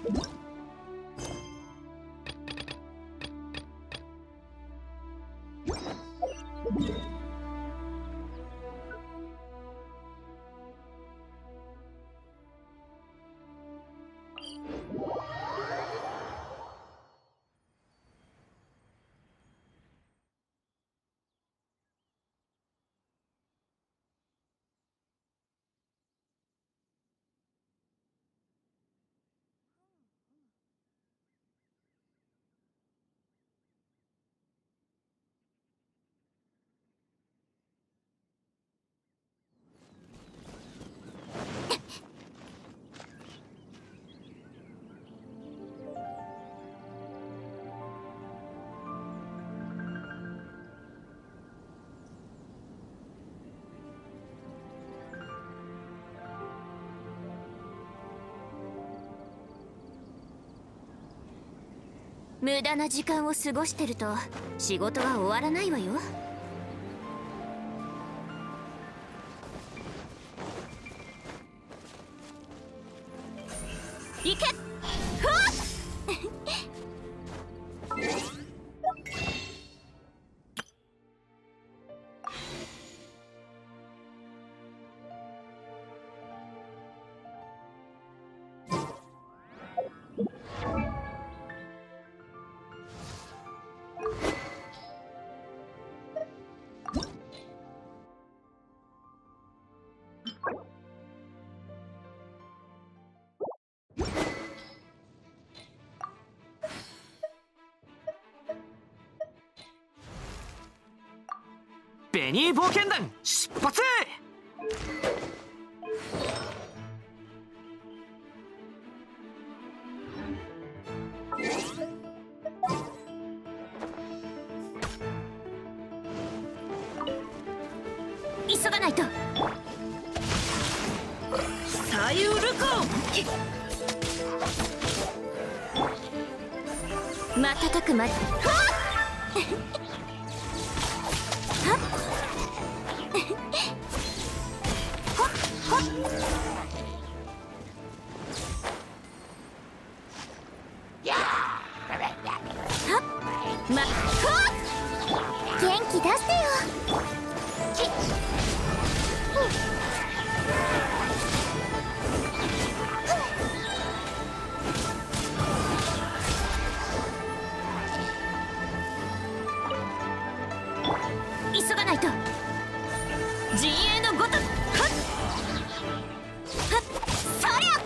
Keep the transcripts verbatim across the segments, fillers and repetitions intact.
無駄な時間を過ごしてると仕事は終わらないわよ。行け！ふわっベニー冒険団出発！ 急がないと。 左右ルコ瞬く間に。ま、元気出してよ。急がないと。陣営のごと。はっはっ、そりゃ。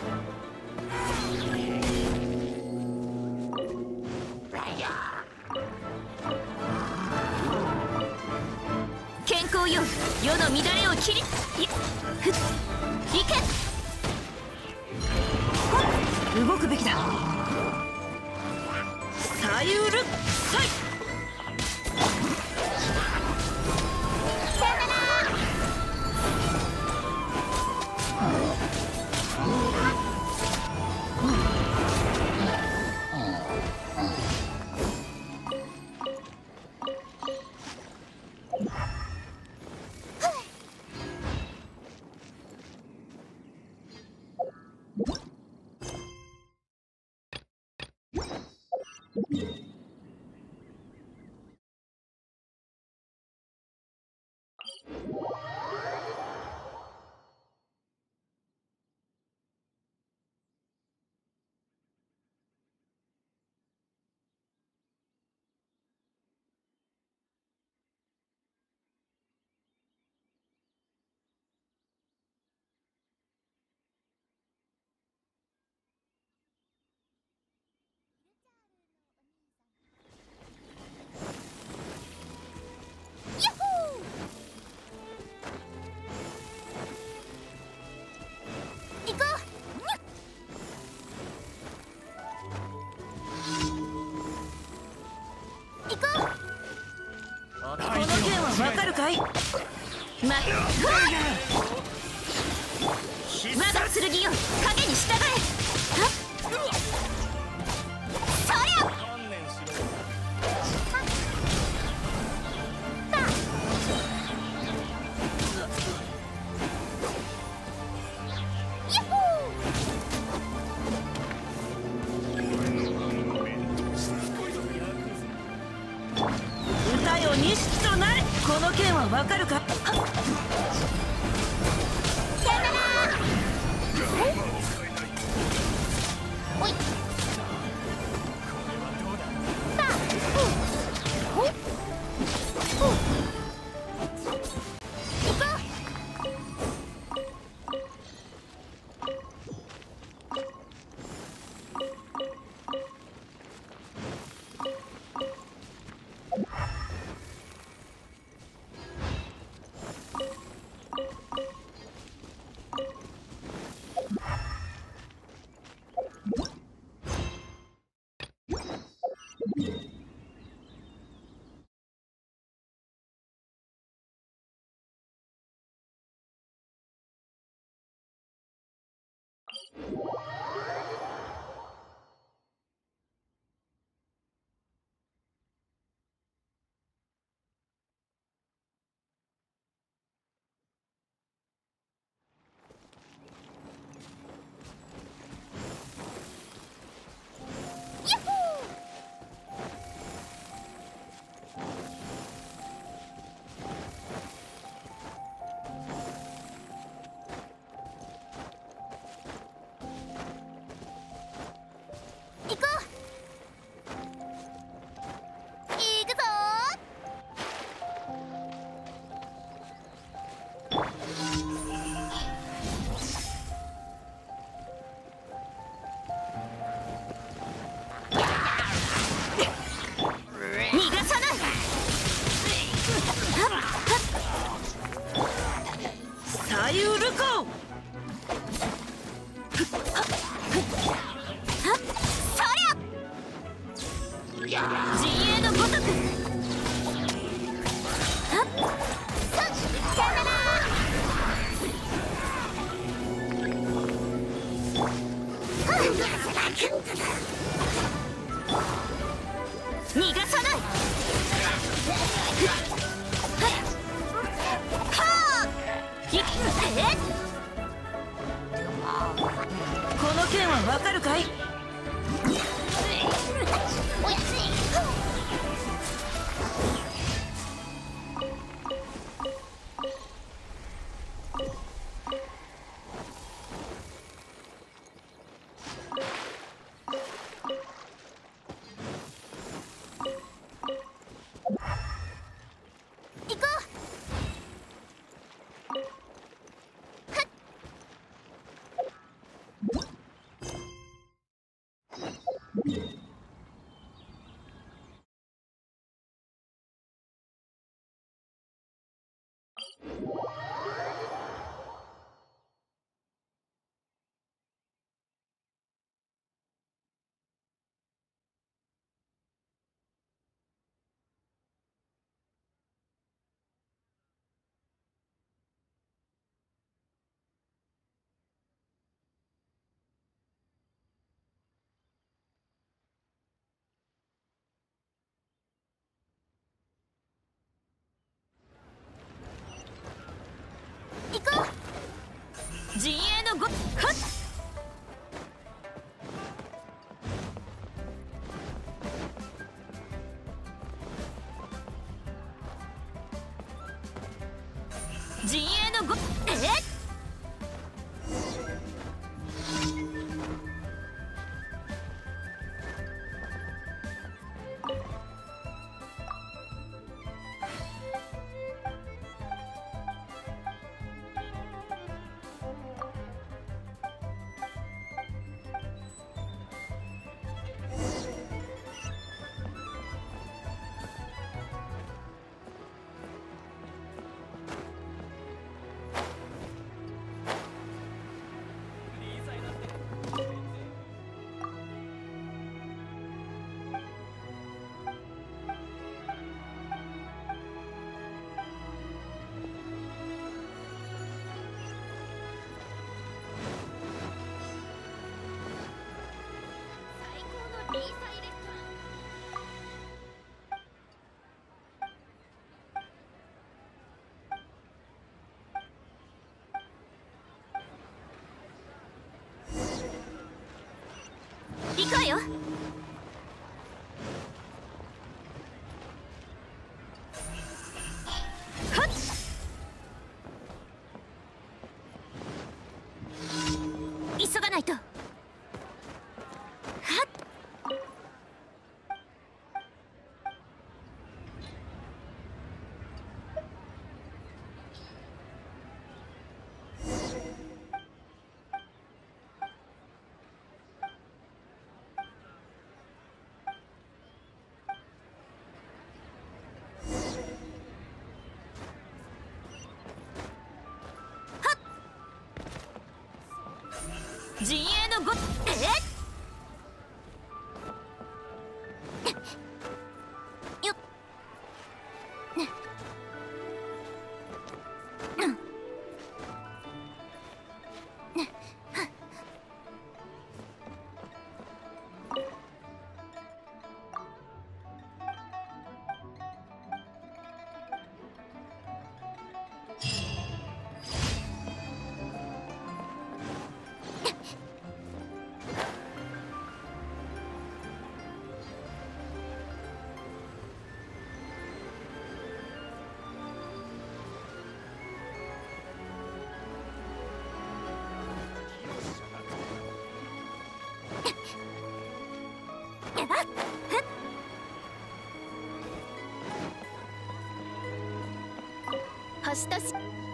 健康よ、世の乱れを切り、いふっ、いけ。 動くべきだ。左右ルサイ。わかるかい？ま、まだ剣よ、影に従え。はっ、そりゃ。 錦となれ。この剣はわかるか。 さよなら。おい。さあ。おい。行こう。逃がさない。 この剣はわかるかい。 おやすい。 陣営のごはっ。陣営のごえっ。 行くわよ。 陣営のごえよっ星とし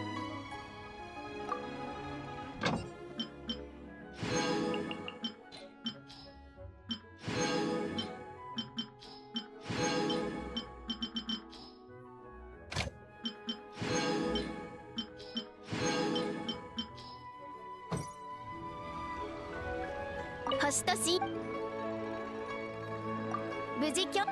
星とし無事きょ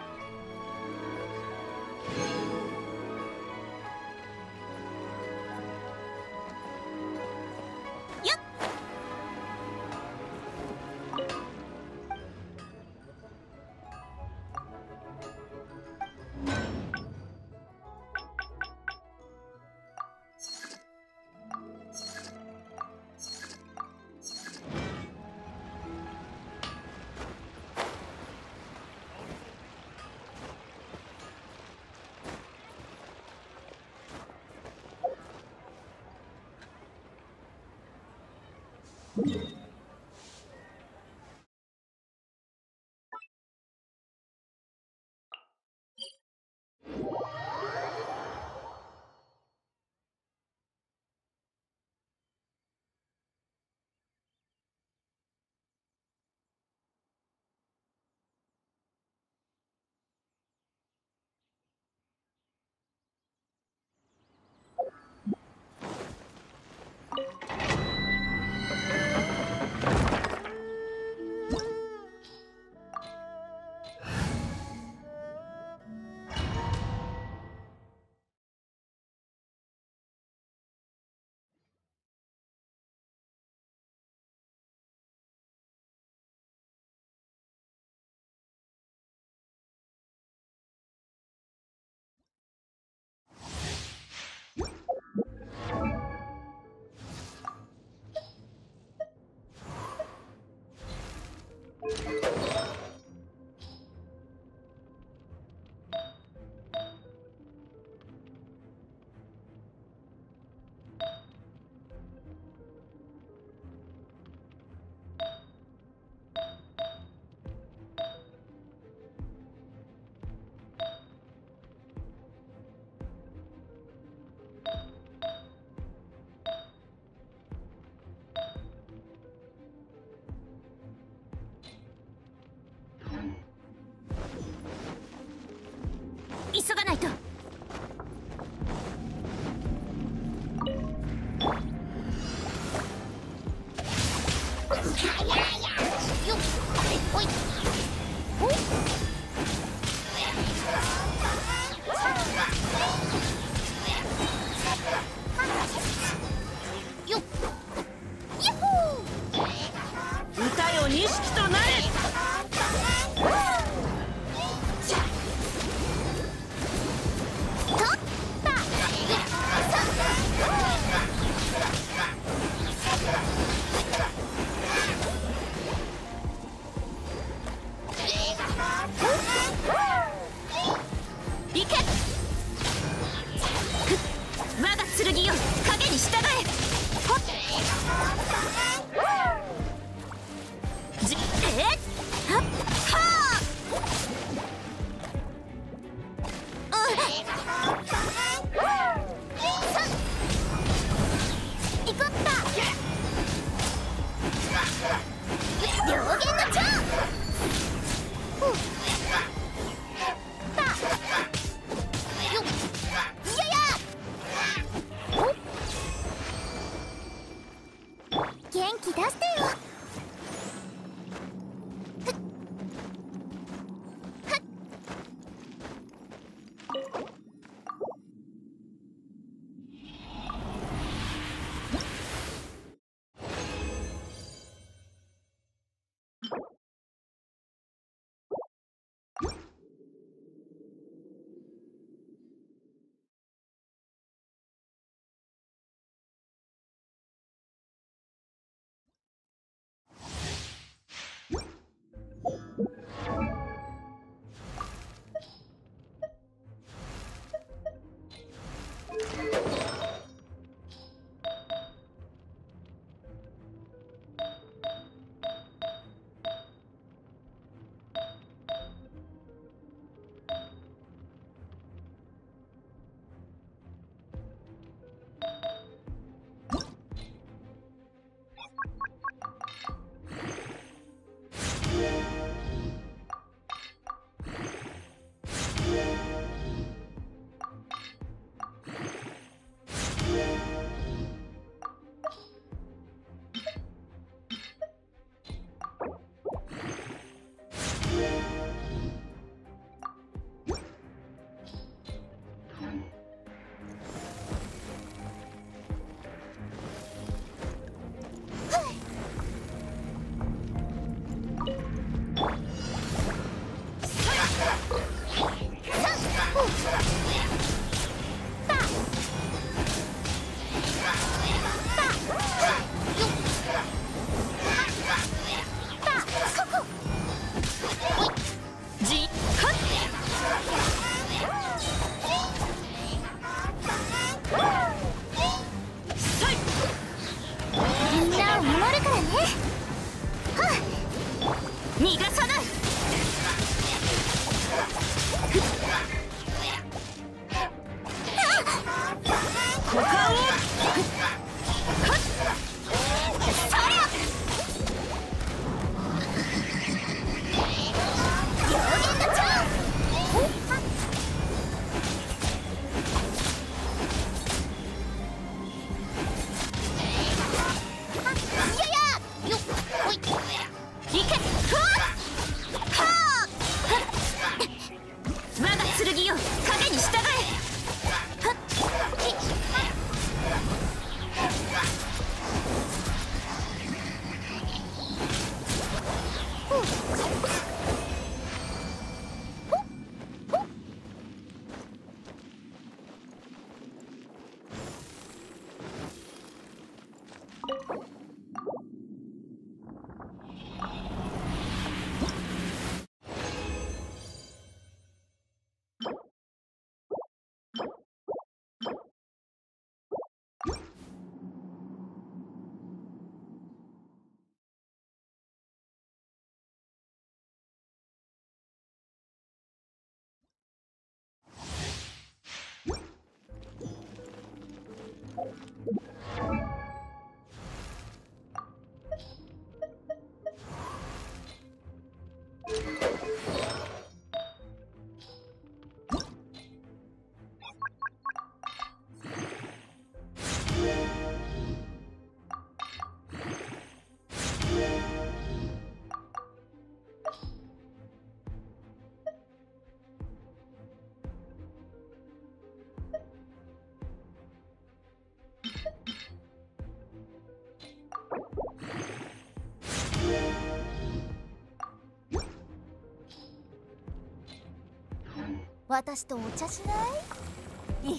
私とお茶しない？えへへ。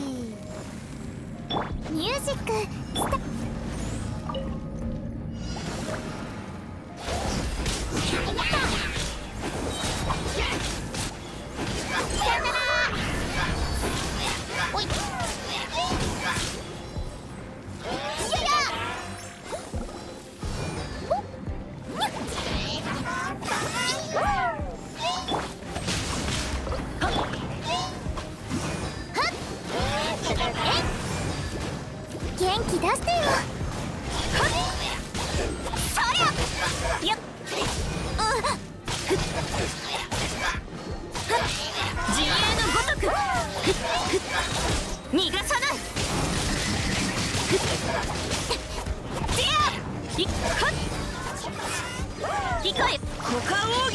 ミュージックスタート。元気出してよ。そりゃよっ、 陣営のごとく逃がさない。ディアいっはっ行こえ股間奥義。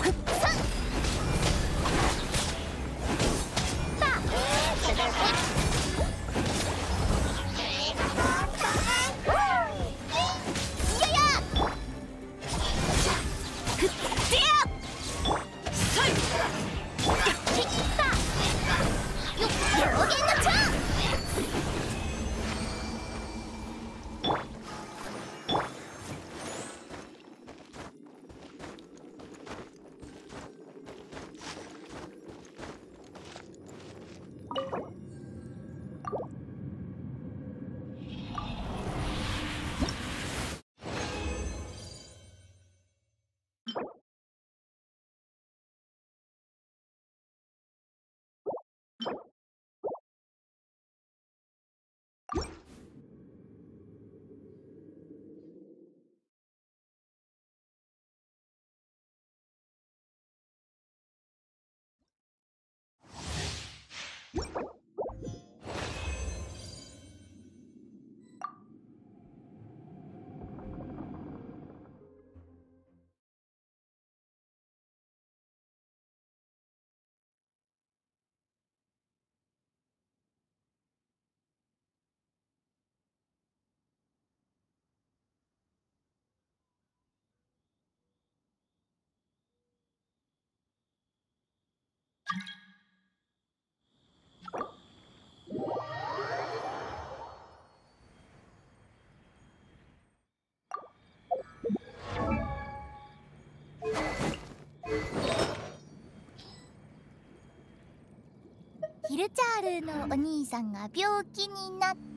ヒルチャールのお兄さんが病気になった。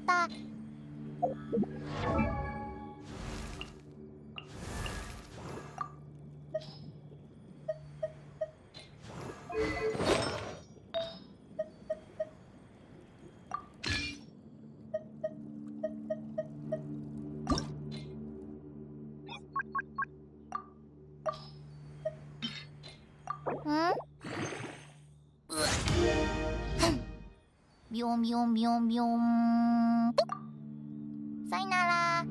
ん？ビョンビョンビョンビョン。さよなら。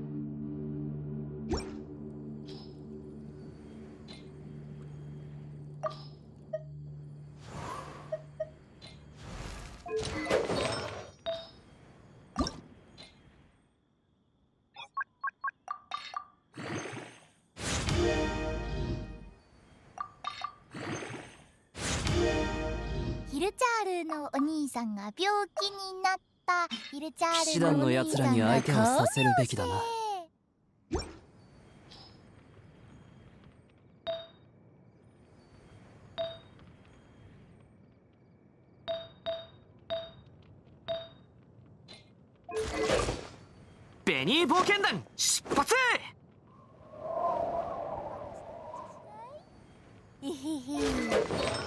ヒルチャールのお兄さんが病気になった。ヒルチャ騎士ールのお団の兄さんが奴らに相手をさせるべきだな。ベニー冒険団出発。 えへへ。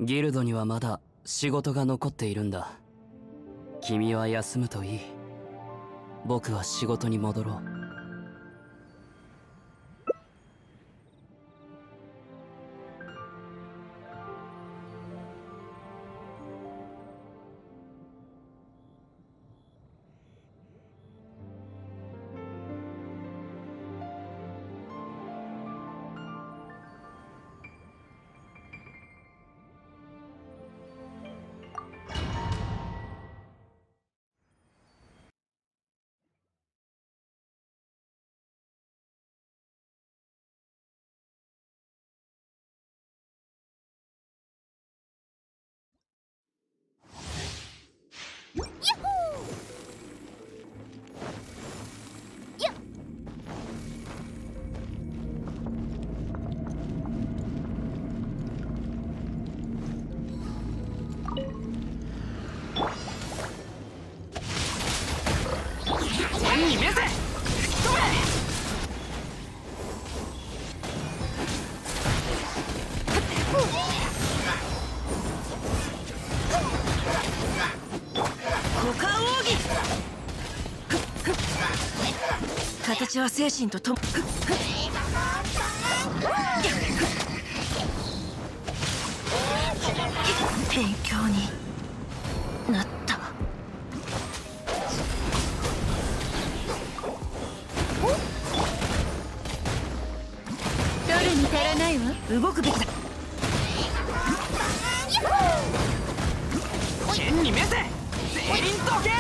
ギルドにはまだ仕事が残っているんだ。君は休むといい。僕は仕事に戻ろう。 形は精神ととも勉強になった。 取るに足らないわ。 動くべきだ。 剣に召せ。全員どけ。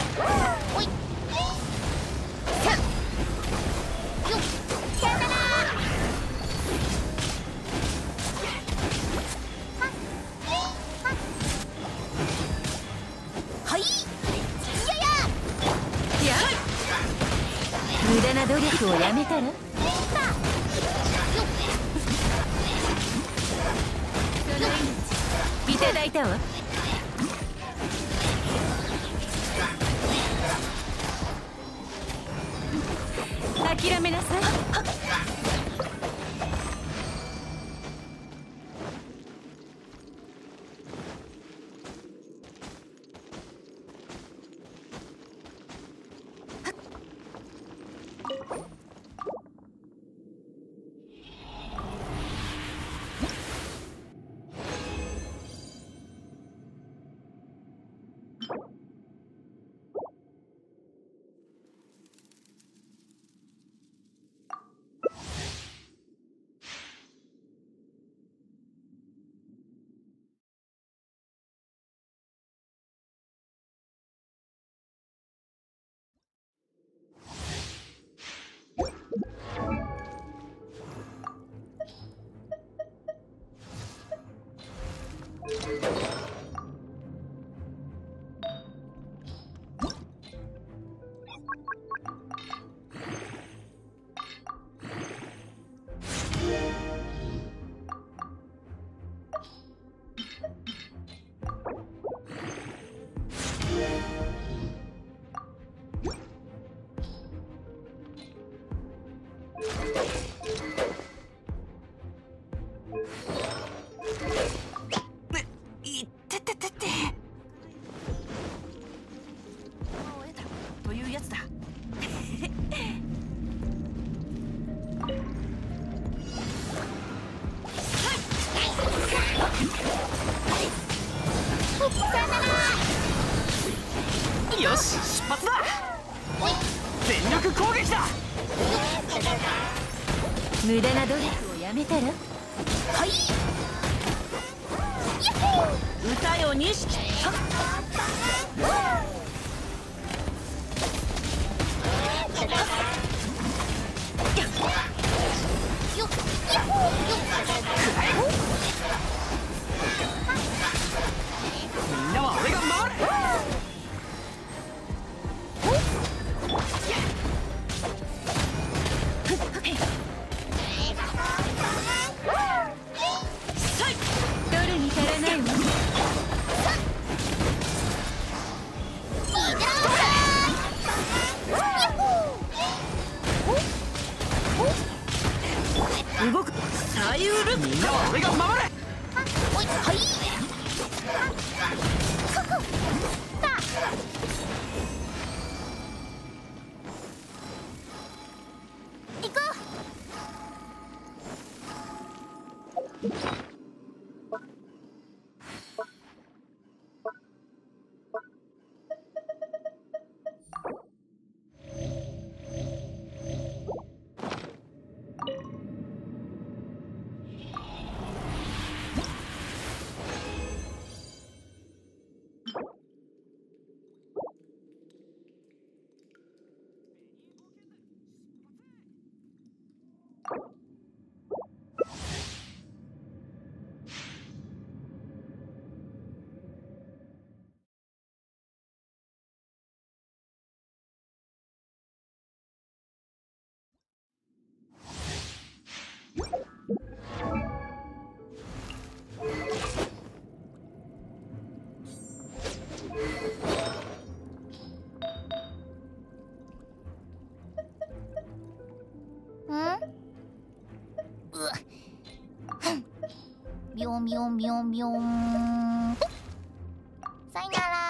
無駄な努力をやめたら。いただいたわ。諦めなさい。 いってててて。というやつだ。 よし、出発だ。全力攻撃だ。 無駄な努力をやめたら。はい。 歌よ錦。 みんなは俺が守る。 取るに足らないわ。 動く。左右ル。 みんなは俺が守る。 はい。 行こビョンビョンビョンビョン。さよなら。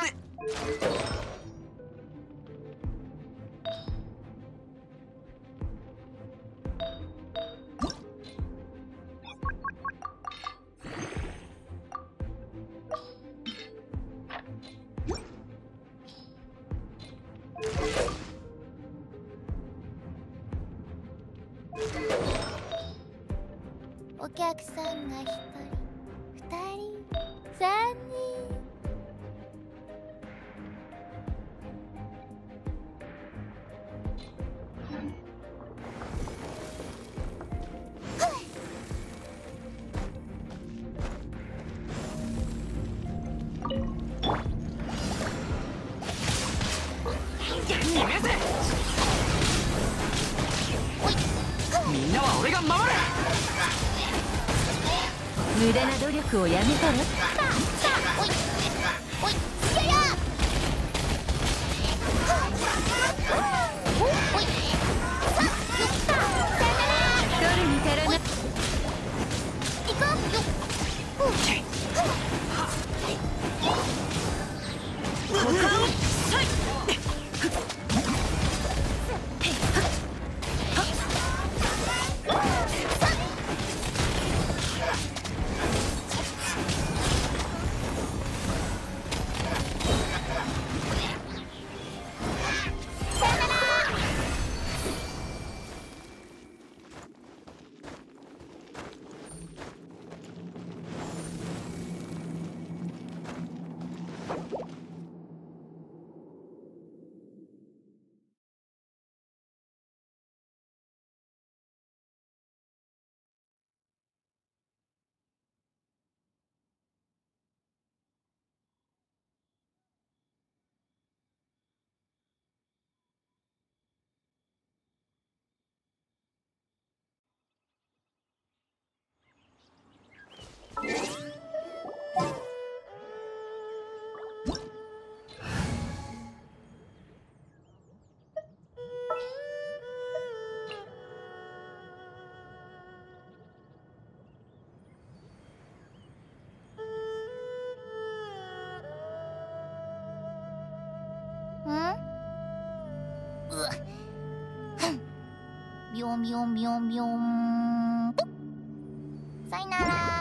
お客さんが一人、二人、三人。 みんなは俺が守る。 無駄な努力をやめたら。 おいおいせや。おいさよっさよなら。 取るに足らない。 行こうよっ。ビョンビョンビョンビョン。さよなら。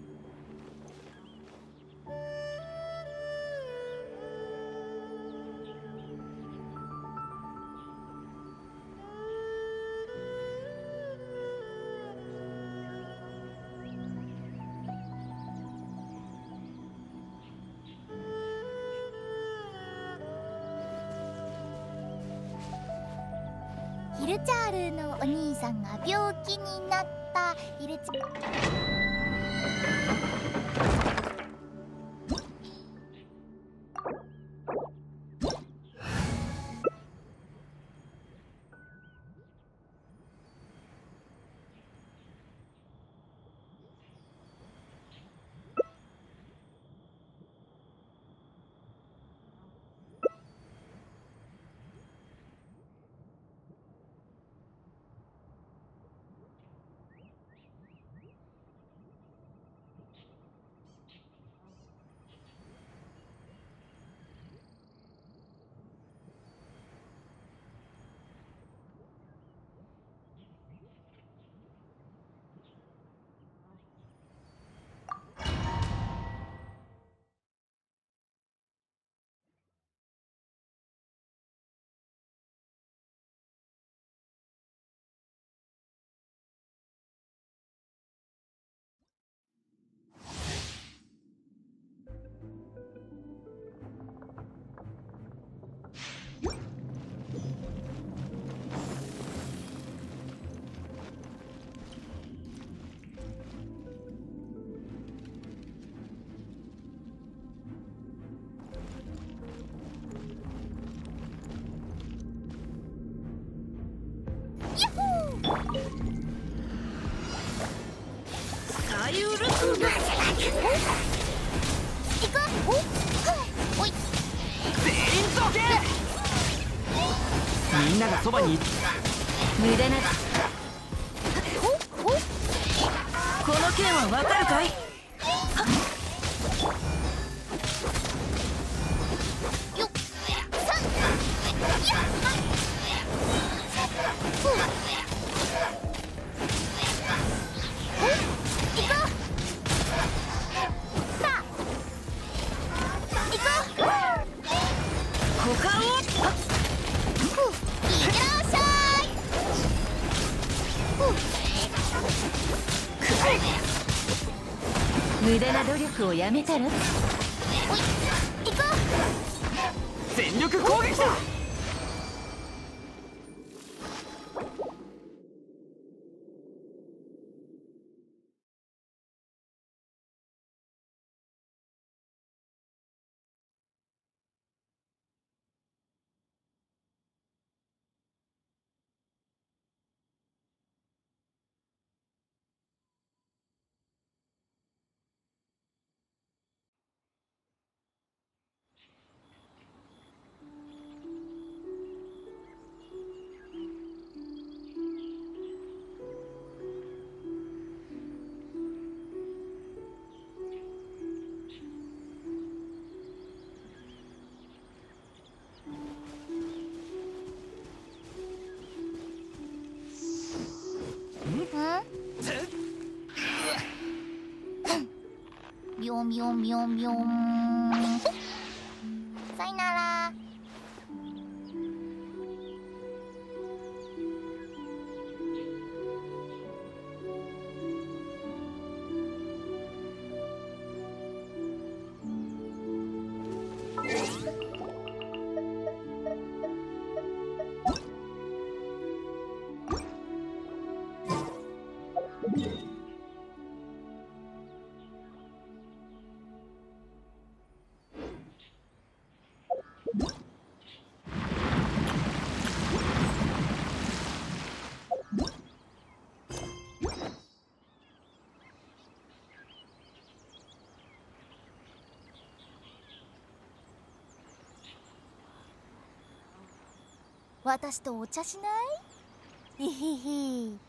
ヒルチャールのお兄さんが病気になった。ヒルチ使いうる。 行く。おおい。 全員どけ。みんながそばにい。 無駄な。 おお。 この件はわかるかい。 よっ。さん。やっ。ふう。お行こう。さあ。行こう。 股間を。 ふう。いってらっしゃい。ふう。 無駄な努力をやめたら。 おい。行こう。 全力攻撃だ。 ビョンビョンビョンビョン。さよなら。私とお茶しない？いひひ。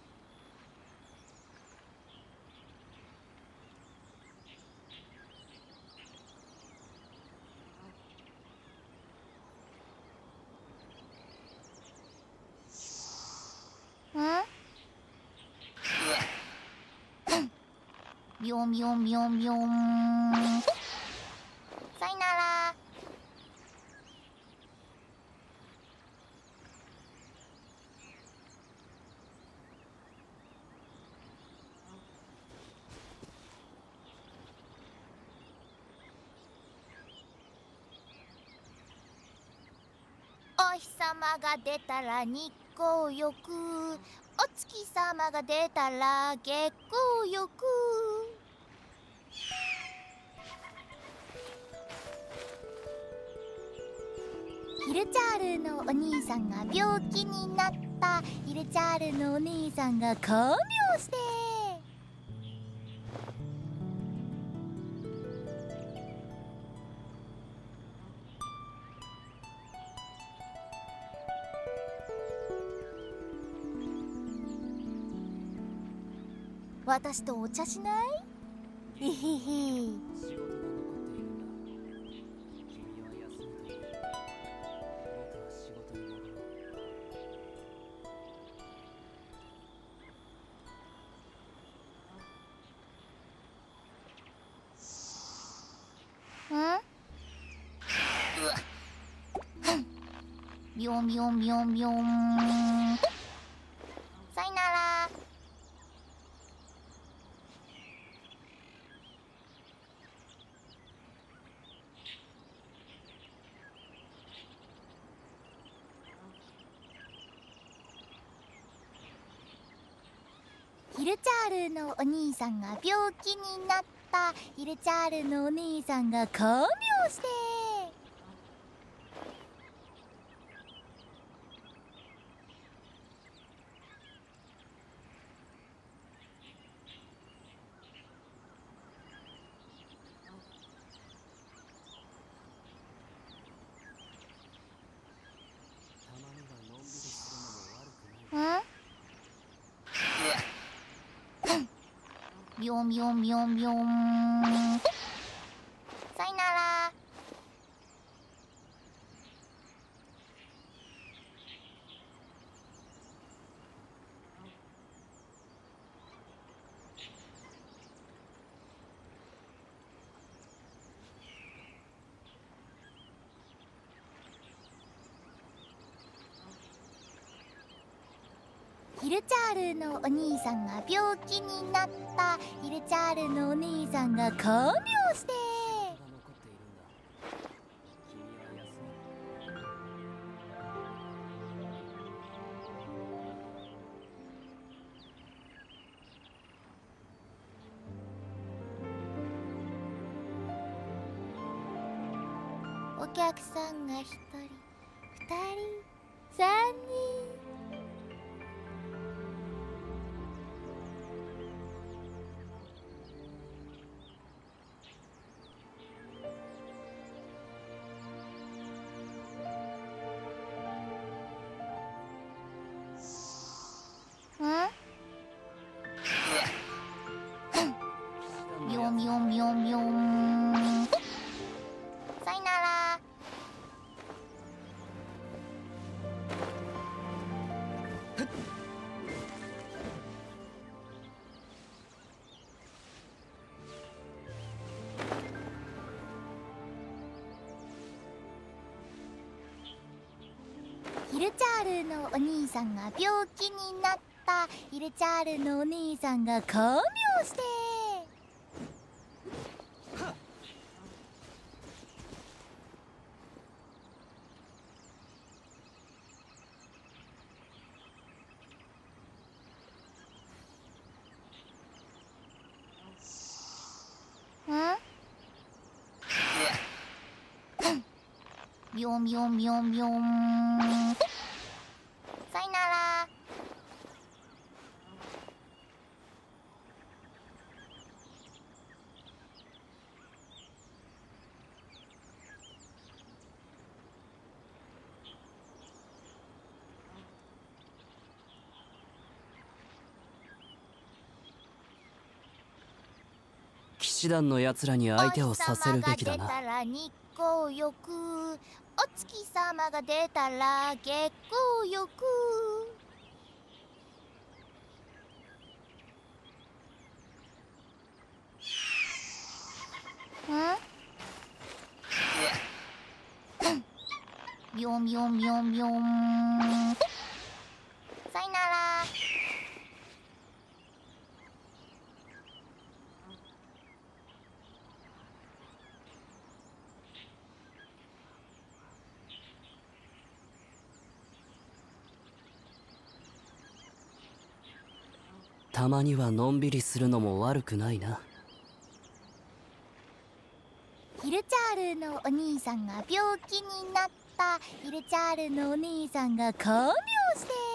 ビョンビョンビョンビョン。さよなら。お日様が出たら日光浴、お月様が出たら月光浴。ヒルチャールのお兄さんが病気になった。ヒルチャールのお兄さんが看病して。私とお茶しない？いひひ。ビョンビョンビョンビョン。さよなら。ヒルチャールのお兄さんが病気になった。ヒルチャールのお兄さんが看病して。 ビョンビョンビョンビョン。さよなら。ヒルチャールのお兄さんが病気になった。ヒルチャールのお兄さんが看病して。お客さんが一人、二人、三人。ん？みょんみょんみょんみょん。さよなら。ヒルチャールのお兄さんが病気になった。ヒルチャールのお兄さんが看病して。ビョンビョンビョンビョン。さよなら。 騎士団のやつらに相手をさせるべきだな。 お日様が出たら日光浴、お月様が出たら月光浴。ん？ビョンビョンビョンビョン。さよなら。 たまにはのんびりするのも悪くないな。 ヒルチャールのお兄さんが病気になった。ヒルチャールのお兄さんが看病して。